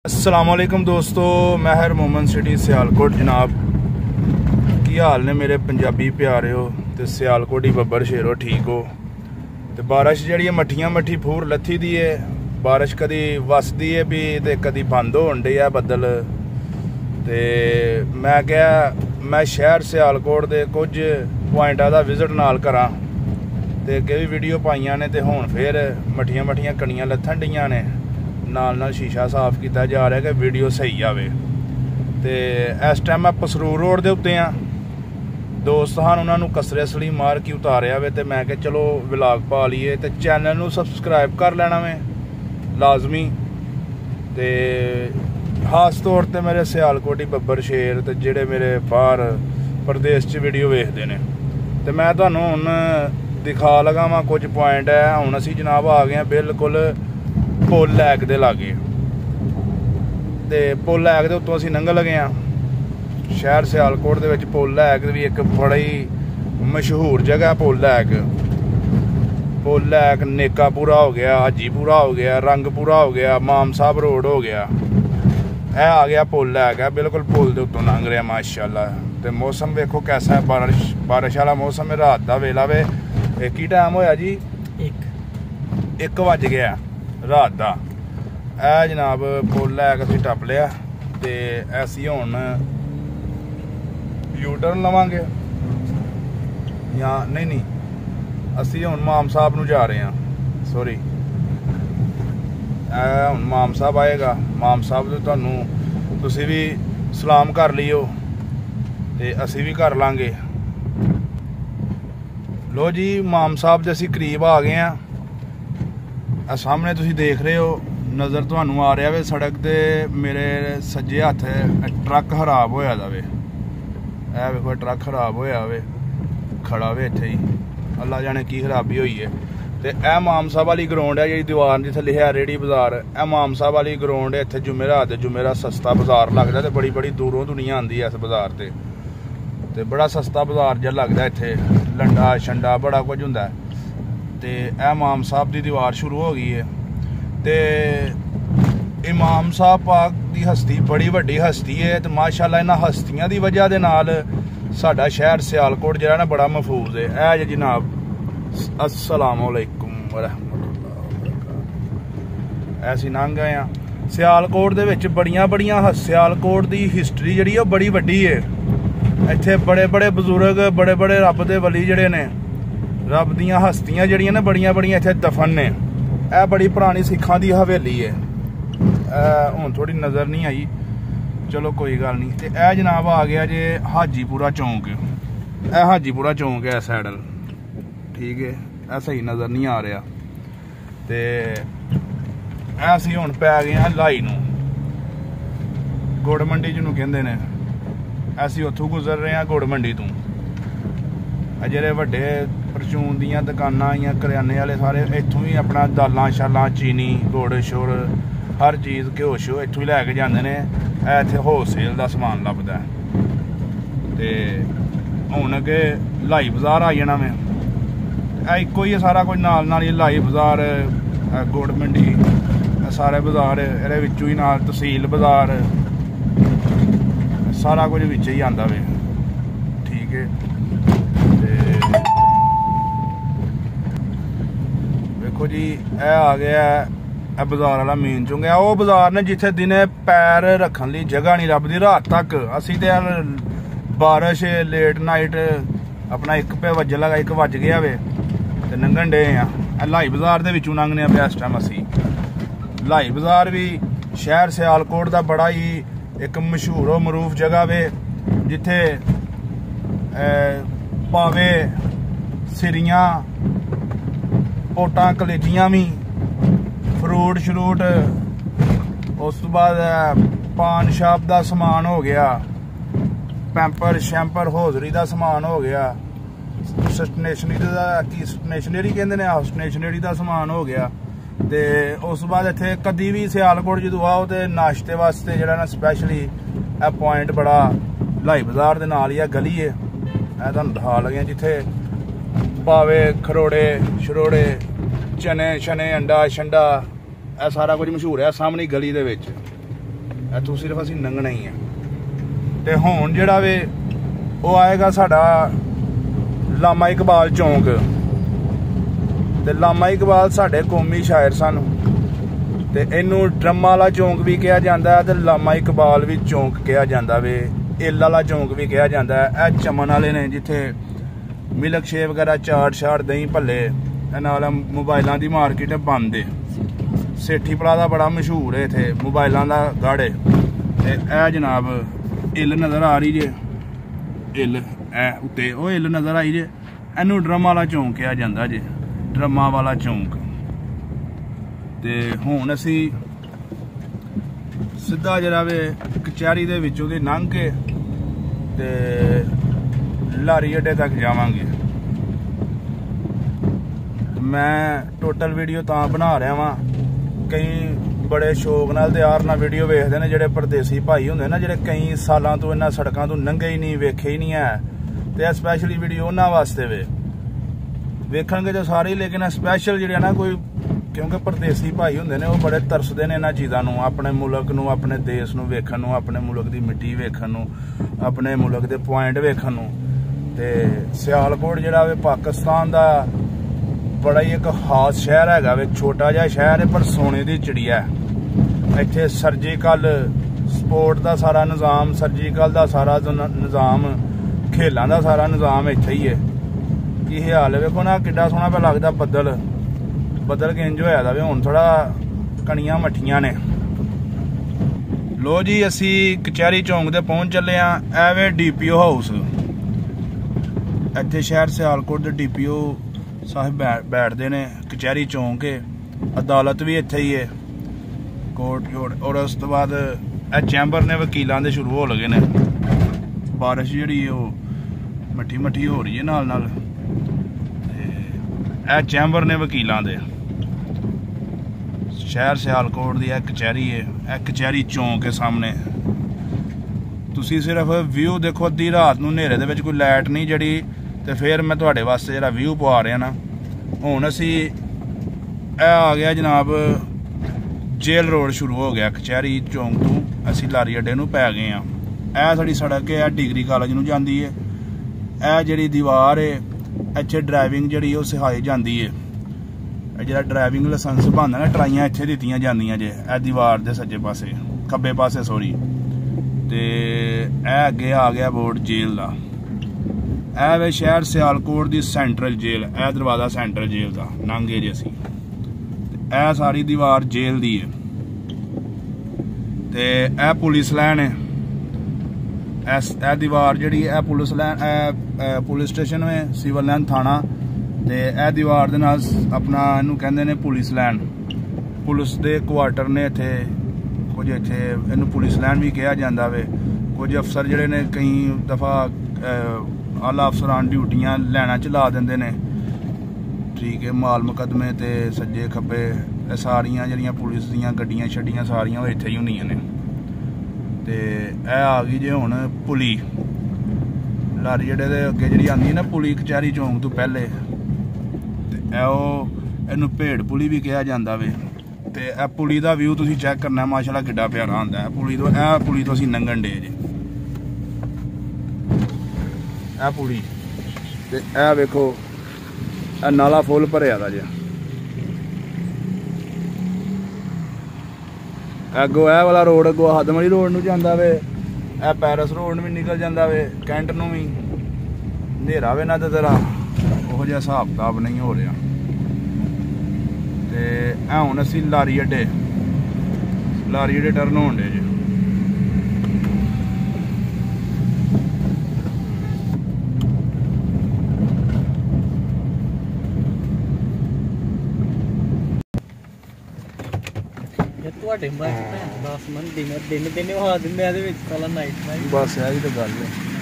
अस्सलामुअलैकुम दोस्तों, महर मोमन सिटी सियालकोट जनाब की हाल ने मेरे पंजाबी प्यारे हो तो सियालकोट ही बब्बर शेरो ठीक हो। तो बारिश जी मट्ठियां मट्ठी फूर लथी दी है। बारिश कदी वसदी है भी तो कदी बंद होन डी है बदल। तो मैं क्या मैं शहर सियालकोट के कुछ पॉइंटा का विजिट नाल करा तो अगे भी वीडियो पाइया ने तो हुण फिर मट्ठियां मट्ठियां कणियां लथन डियां ने। नाल शीशा साफ किया जा रहा है कि वीडियो सही आवे। तो इस टाइम मैं पसरूर रोड के उत्ते हाँ। दोस्त हैं उन्होंने कसरे सली मार के उतारिया वे तो मैं चलो व्लॉग पा लीए तो चैनल में सबसक्राइब कर लेना वे लाजमी। तो खास तौर पर मेरे सियालकोटी बब्बर शेर तो जेडे मेरे बाहर प्रदेश च वीडियो वेखते हैं। तो मैं तुहानू हुण दिखा लगा वा कुछ पॉइंट है। हुण असीं जनाब आ गए बिल्कुल पुल लैक दे लागे। तो पुल लैक दे उत्तों असीं लंघ लगे हाँ। शहर सियालकोट दे विच पुल लैक भी एक बड़ी मशहूर जगह। पुल लैक नेकापुरा हो गया, हाजीपुरा हो गया, रंगपुरा हो गया, माम साहब रोड हो गया। यह आ गया पुल लैक है बिल्कुल पुल दे उत्तों लंघ रहा माशाअल्लाह। तो मौसम वेखो कैसा है, बारिश वाला मौसम है। रात का वेला वे की टाइम होया जी 1 बज गया रात का। यह जनाब पुल लैक असीं टप लिया तो असीं हुण यू टर्न लवांगे या नहीं असीं हुण माम साहब नूं जा रहे हैं। सॉरी हुण माम साहब आएगा। माम साहब तो तुहानूं तुसीं भी सलाम कर लियो तो असीं भी कर लांगे। लो जी माम साहब दे असीं करीब आ गए हैं। सामने तुसीं देख रहे हो नज़र तुहानूं आ रहा वे सड़क दे मेरे सज्जे हत्थ ट्रक खराब होया दा वे। ऐ वेखो ट्रक खराब होया वे खड़ा वे इत्थे ही, अल्लाह जाने की खराबी हुई है। तो यह माम साहब वाली ग्राउंड है जी दीवार जिथे लिखा रेहड़ी बाजार। यह माम साहब वाली ग्राउंड है। इत्थे जुमेरात सस्ता बाजार लगता तो बड़ी बड़ी दूरों दुनिया आती है इस बाजार से। तो बड़ा सस्ता बाजार जहा लगता इत्थे लंडा शंडा बड़ा कुछ हुंदा। तो यह इमाम साहब की दीवार शुरू हो गई है। तो इमाम साहब पाक की हस्ती बड़ी वड्डी हस्ती है। तो माशाअल्लाह इन्हां हस्तियों की वजह के नाल साडा शहर सियालकोट जो ना बड़ा महफूज है। यह जी जनाब अस्सलामुअलैकुम वरहमतुल्लाह वबरकातुहू। ऐसी लंघ गए हैं सियालकोट दे विच बड़ियां सियालकोट की हिस्टरी जी बड़ी वड्डी है। इत्थे बड़े बड़े बजुर्ग बड़े बड़े रब दे वली जड़े ने रब दियां हस्तियां जड़ियां ने बड़ियां इत्थे दफन ने। यह बड़ी पुरानी सिखां दी हवेली है। हुण थोड़ी नज़र नहीं आई, चलो कोई गल नहीं। तो यह जनाब आ गया जे हाजीपुरा चौंक। यह हाजीपुरा चौंक है इस साइड, ठीक है। यह सही नज़र नहीं आ रहा। तो असीं हुण पै गए हैं लाई नूं, गुड़ मंडी जिन्हों कहंदे ने। असीं उत्थों गुजर रहे हैं गुड़ मंडी तो। जेह्ड़े वड्डे परचून दियां दुकानां आइयां करियाने वाले सारे इत्थों ही अपना दालां शालां चीनी गुड़ शुर हर चीज़ घ्यो शो इत्थों ही लैके जांदे ने। इत्थे होलसेल का समान लभदा है। तो हुण अगे लाई बाजार आई जाना मैं। इक्को ही है सारा कुछ नाल नाल ही लाई बाजार गुड़ मंडी सारे बाजार इहदे विचों ही नाल तहसील बाजार सारा कुछ विच ही आंदा वे, ठीक है। देखो जी यह आ गया है बाजार वाला मेन चौंक है। वो बाजार ने जिथे दिने पैर रखने ली जगह नहीं लभदी रात तक। असी तो यार बारिश लेट नाइट अपना 1 बज गया वे तो लंघन डे हाँ। लाई बाजार के विचों लंघने पे इस टाइम असी। लाई बाजार भी शहर सियालकोट का बड़ा ही एक मशहूर मरूफ जगह वे जिथे पावे सिरियां पोटां कलेजियां भी फ्रूट शरूट उस तो बाद पान शाप का समान हो गया, पैंपर शैंपर होजरी का समान हो गया, स्टेशनरी कहते हैं स्टेशनरी का समान हो गया। तो उस बाद इत्थे कदी भी सियालकोट जो आओ तो नाश्ते वास्ते जो ना स्पैशली यह पॉइंट बड़ा लाई बाजार के नाल ही है गली है। तुहानूं दिखा लगे जिथे पावे खरोड़े शरोड़े चने शने अंडा शंडा यह सारा कुछ मशहूर है सामने गली दे विच। ਇੱਥੋਂ ਸਿਰਫ ਅਸੀਂ ਲੰਘਣਾ ਹੀ ਆ। ਤੇ ਹੁਣ ਜਿਹੜਾ ਵੇ ਉਹ ਆਏਗਾ ਸਾਡਾ ਲਾਮਾ ਇਕਬਾਲ ਚੌਂਕ। ਤੇ ਲਾਮਾ ਇਕਬਾਲ ਸਾਡੇ ਕੌਮੀ ਸ਼ਾਇਰ ਸਨ ਤੇ ਇਹਨੂੰ ਡਰਮ ਵਾਲਾ ਚੌਂਕ ਵੀ ਕਿਹਾ ਜਾਂਦਾ ਤੇ ਲਾਮਾ ਇਕਬਾਲ ਵੀ ਚੌਂਕ ਕਿਹਾ ਜਾਂਦਾ ਵੇ। ਇੱਲ ਵਾਲਾ ਚੌਂਕ ਵੀ ਕਿਹਾ ਜਾਂਦਾ। ਇਹ ਚਮਨ ਵਾਲੇ ਨੇ ਜਿੱਥੇ ਮਿਲਕ ਸ਼ੇਕ ਵਗੈਰਾ ਚਾਟ ਸ਼ਾਟ ਦਹੀਂ ਭੱਲੇ ਨਾਲ ਮੋਬਾਈਲਾਂ ਦੀ ਮਾਰਕੀਟ ਬੰਦ ਏ। ਸੇਠੀ ਪਲਾਜ਼ਾ ਬੜਾ ਮਸ਼ਹੂਰ ਹੈ ਇੱਥੇ ਮੋਬਾਈਲਾਂ ਦਾ ਗੜ੍ਹ ਏ। ਤੇ ਇਹ ਜਨਾਬ ਇੱਲ ਨਜ਼ਰ ਆ ਰਹੀ ਜੇ, ਇੱਲ ਇਹ ਉੱਤੇ ਉਹ ਇੱਲ ਨਜ਼ਰ ਆਈ ਜੇ। ਇਹਨੂੰ ਡਰਮ ਵਾਲਾ ਚੌਂਕ ਕਿਹਾ ਜਾਂਦਾ ਜੇ, ਡਰਮਾਂ ਵਾਲਾ ਚੌਂਕ। ਤੇ ਹੁਣ ਅਸੀਂ ਸਿੱਧਾ ਜਿਹੜਾ ਵੇ ਕਚਹਿਰੀ ਦੇ ਵਿੱਚੋਂ ਦੀ ਲੰਘ ਕੇ ਤੇ ਲਾਰੀ ਅੱਡੇ ਤੱਕ ਜਾਵਾਂਗੇ। ਮੈਂ ਟੋਟਲ ਵੀਡੀਓ ਤਾਂ ਬਣਾ ਰਿਹਾ ਵਾਂ, ਕਈ ਬੜੇ ਸ਼ੌਕ ਨਾਲ ਤੇ ਯਾਰ ਨਾਲ ਵੀਡੀਓ ਵੇਖਦੇ ਨੇ ਜਿਹੜੇ ਪਰਦੇਸੀ ਭਾਈ ਹੁੰਦੇ ਨਾ, ਜਿਹੜੇ ਕਈ ਸਾਲਾਂ ਤੋਂ ਇਹਨਾਂ ਸੜਕਾਂ ਤੋਂ ਲੰਘੇ ਹੀ ਨਹੀਂ, ਵੇਖੇ ਹੀ ਨਹੀਂ ਹੈ। ਤੇ ਇਹ ਸਪੈਸ਼ਲੀ ਵੀਡੀਓ ਉਹਨਾਂ ਵਾਸਤੇ ਵੇ, ਵੇਖਣਗੇ ਤਾਂ ਸਾਰੇ ਹੀ, ਲੇਕਿਨ ਸਪੈਸ਼ਲ ਜਿਹੜੇ ਨਾ ਕੋਈ, ਕਿਉਂਕਿ ਪਰਦੇਸੀ ਭਾਈ ਹੁੰਦੇ ਨੇ ਉਹ ਬੜੇ ਤਰਸਦੇ ਨੇ ਇਹਨਾਂ ਚੀਜ਼ਾਂ ਨੂੰ, ਆਪਣੇ ਮੁਲਕ ਨੂੰ, ਆਪਣੇ ਦੇਸ਼ ਨੂੰ ਵੇਖਣ ਨੂੰ, ਆਪਣੇ ਮੁਲਕ ਦੀ ਮਿੱਟੀ ਵੇਖਣ ਨੂੰ, ਆਪਣੇ ਮੁਲਕ ਦੇ ਪੁਆਇੰਟ ਵੇਖਣ ਨੂੰ। ਤੇ ਸਿਆਲਕੋਟ ਜਿਹੜਾ ਵੇ ਪਾਕਿਸਤਾਨ ਦਾ ਬੜਾ ਹੀ ਇੱਕ ਖਾਸ ਸ਼ਹਿਰ ਹੈਗਾ ਵੇ, ਛੋਟਾ ਜਿਹਾ ਸ਼ਹਿਰ ਹੈ ਪਰ ਸੋਨੇ ਦੀ ਚਿੜੀਆ। ਇੱਥੇ ਸਰਜੀਕਲ ਸਪੋਰਟ ਦਾ ਸਾਰਾ ਨਿਜ਼ਾਮ, ਸਰਜੀਕਲ ਦਾ ਸਾਰਾ ਨਿਜ਼ਾਮ, ਖੇਲਾਂ ਦਾ ਸਾਰਾ ਨਿਜ਼ਾਮ ਇੱਥੇ ਹੀ ਹੈ। ਕੀ ਹਾਲ ਵੇਖੋ ਨਾ, ਕਿੱਡਾ ਸੋਹਣਾ ਪਿਆ ਲੱਗਦਾ। ਬੱਦਲ ਕਿੰਜ ਹੋਇਆ ਦਾ ਵੇ, ਹੁਣ ਥੋੜਾ ਕਣੀਆਂ ਮੱਠੀਆਂ ਨੇ। ਲੋ ਜੀ ਅਸੀਂ ਕਚਹਿਰੀ ਚੌਂਕ ਦੇ ਪਹੁੰਚ ਚੱਲੇ ਆ। ਐਵੇਂ DPO ਹਾਊਸ, ਇੱਥੇ ਸ਼ਹਿਰ ਸਿਆਲਕੋਟ ਦੇ DPO ਸਾਹਿਬ ਬੈਠਦੇ ਨੇ। ਕਚਹਿਰੀ ਚੌਂਕ ਹੈ, ਅਦਾਲਤ ਵੀ ਇੱਥੇ ਹੀ ਹੈ, ਕੋਰਟ। ਔਰ ਉਸ ਤੋਂ ਬਾਅਦ ਇਹ ਚੈਂਬਰ ਨੇ ਵਕੀਲਾਂ ਦੇ ਸ਼ੁਰੂ ਹੋ ਲਗੇ ਨੇ। ਬਾਰਿਸ਼ ਜਿਹੜੀ ਉਹ ਮੱਠੀ ਹੋ ਰਹੀ ਹੈ ਨਾਲ ਨਾਲ। ਇਹ ਚੈਂਬਰ ਨੇ ਵਕੀਲਾਂ ਦੇ। ਸ਼ਹਿਰ ਸਿਆਲਕੋਟ ਦੀ ਇਹ ਕਚਹਿਰੀ ਹੈ, ਇਹ ਕਚਹਿਰੀ ਚੌਂਕ ਹੈ ਸਾਹਮਣੇ। ਤੁਸੀਂ ਸਿਰਫ ਵਿਊ ਦੇਖੋ, ਅੱਧੀ ਰਾਤ ਨੂੰ ਹਨੇਰੇ ਦੇ ਵਿੱਚ ਕੋਈ ਲਾਈਟ ਨਹੀਂ ਜਿਹੜੀ, ਤੇ ਫਿਰ ਮੈਂ ਤੁਹਾਡੇ ਵਾਸਤੇ ਜਿਹੜਾ ਵਿਊ ਪਵਾ ਰਿਹਾ ਨਾ। ਹੁਣ ਅਸੀਂ ਇਹ ਆ ਗਿਆ ਜਨਾਬ ਜੇਲ੍ਹ ਰੋਡ ਸ਼ੁਰੂ ਹੋ ਗਿਆ ਕਚਹਿਰੀ ਚੌਂਕ ਤੋਂ। ਅਸੀਂ ਲਾਰੀ ਅੱਡੇ ਨੂੰ ਪੈ ਗਏ ਆ। ਇਹ ਸਾਡੀ ਸੜਕ ਹੈ, ਡਿਗਰੀ ਕਾਲਜ ਨੂੰ ਜਾਂਦੀ ਹੈ। ਇਹ ਜਿਹੜੀ ਦੀਵਾਰ ਹੈ ਇੱਥੇ ਡਰਾਈਵਿੰਗ ਜਿਹੜੀ ਉਹ ਸਿਖਾਈ ਜਾਂਦੀ ਹੈ। ਇਹ ਜਿਹੜਾ ਡਰਾਈਵਿੰਗ ਲਾਇਸੈਂਸ ਬਣਦਾ ਨਾ, ਟਰਾਈਆਂ ਇੱਥੇ ਦਿੱਤੀਆਂ ਜਾਂਦੀਆਂ ਜੇ, ਇਹ ਦੀਵਾਰ ਦੇ ਸੱਜੇ ਪਾਸੇ, ਖੱਬੇ ਪਾਸੇ ਸੋਰੀ। ਤੇ ਇਹ ਅੱਗੇ ਆ ਗਿਆ ਬੋਰਡ ਜੇਲ੍ਹ ਦਾ। ਇਹ ਵੇ ਸ਼ਹਿਰ ਸਿਆਲਕੋਟ ਦੀ ਸੈਂਟਰਲ ਜੇਲ੍ਹ, ਇਹ ਦਰਵਾਜ਼ਾ ਸੈਂਟਰਲ ਜੇਲ੍ਹ ਦਾ ਲੰਘੇ ਜੇ ਅਸੀਂ। ਇਹ ਸਾਰੀ ਦੀਵਾਰ ਜੇਲ੍ਹ ਦੀ ਹੈ। ਤੇ ਇਹ ਪੁਲਿਸ ਲਾਈਨ ਹੈ। ਇਹ ਦੀਵਾਰ ਜਿਹੜੀ ਇਹ ਪੁਲਿਸ ਲਾਈਨ, ਇਹ ਪੁਲਿਸ ਸਟੇਸ਼ਨ ਹੈ, ਸਿਵਲ ਲਾਈਨ ਥਾਣਾ। ਤੇ ਇਹ ਦੀਵਾਰ ਦੇ ਨਾਲ ਆਪਣਾ ਇਹਨੂੰ ਕਹਿੰਦੇ ਨੇ ਪੁਲਿਸ ਲਾਈਨ। ਪੁਲਿਸ ਦੇ ਕੁਆਟਰ ਨੇ ਇੱਥੇ ਕੁਝ, ਇੱਥੇ ਇਹਨੂੰ ਪੁਲਿਸ ਲਾਈਨ ਵੀ ਕਿਹਾ ਜਾਂਦਾ ਵੇ। ਕੁਝ ਅਫਸਰ ਜਿਹੜੇ ਨੇ ਕਈ ਦਫਾ ਆਲਾ ਅਫਸਰਾਂ ਡਿਊਟੀਆਂ ਲੈਣਾ ਚਲਾ ਦਿੰਦੇ ਨੇ, ਠੀਕ ਹੈ। ਮਾਲ ਮੁਕੱਦਮੇ ਤੇ ਸੱਜੇ ਖੱਬੇ ਇਹ ਸਾਰੀਆਂ ਜਿਹੜੀਆਂ ਪੁਲਿਸ ਦੀਆਂ ਗੱਡੀਆਂ ਛੱਡੀਆਂ ਸਾਰੀਆਂ ਉਹ ਇੱਥੇ ਹੀ ਹੁੰਦੀਆਂ ਨੇ। ਤੇ ਇਹ ਆ ਗਈ ਜੇ ਹੁਣ ਪੁਲੀ ਲਾਰੀ ਅੱਡੇ ਦੇ ਅੱਗੇ ਜਿਹੜੀ ਆਉਂਦੀ ਹੈ ਨਾ ਪੁਲੀ, ਕਚਹਿਰੀ ਚੌਂਕ ਤੋਂ ਪਹਿਲੇ। ਤੇ ਇਹਨੂੰ ਭੇੜ ਪੁਲੀ ਵੀ ਕਿਹਾ ਜਾਂਦਾ ਵੇ। ਤੇ ਇਹ ਪੁਲੀ ਦਾ ਵਿਊ ਤੁਸੀਂ ਚੈੱਕ ਕਰਨਾ, ਮਾਸ਼ਾਅੱਲਾ ਕਿੱਡਾ ਪਿਆਰਾ ਹੁੰਦਾ ਹੈ। ਪੁਲੀ ਤੋਂ ਅਸੀਂ ਲੰਘਣ ਡੇ ਜੇ, ਇਹ ਪੁਲੀ। ਤੇ ਇਹ ਵੇਖੋ ਇਹ ਨਾਲਾ ਫੁੱਲ ਭਰਿਆ ਦਾ ਜੇ। ਅੱਗੋਂ ਇਹ ਵਾਲਾ ਰੋਡ ਅੱਗੋਂ ਹਦਮਲੀ ਰੋਡ ਨੂੰ ਜਾਂਦਾ ਵੇ। ਇਹ ਪੈਰਸ ਰੋਡ ਨੂੰ ਵੀ ਨਿਕਲ ਜਾਂਦਾ ਵੇ, ਕੈਂਟ ਨੂੰ ਵੀ। ਹਨੇਰਾ ਵੇ ਨਾ ਤੇ ਜ਼ਰਾ ਉਹੋ ਜਿਹਾ ਹਿਸਾਬ ਕਿਤਾਬ ਨਹੀਂ ਹੋ ਰਿਹਾ। ਤੇ ਇਹ ਹੁਣ ਅਸੀਂ ਲਾਰੀ ਅੱਡੇ ਟਰਨ ਹੋਣ ਡੇ ਜੇ। ਤੁਹਾਡੇ ਮਨ 10 ਮਨ ਦਿਨ ਵਹਾ ਦਿੰਦੇ ਇਹਦੇ ਵਿੱਚ ਸਾਲਾ ਨਾਈਟ। ਬਸ ਇਹੀ ਤਾਂ ਗੱਲ ਹੈ।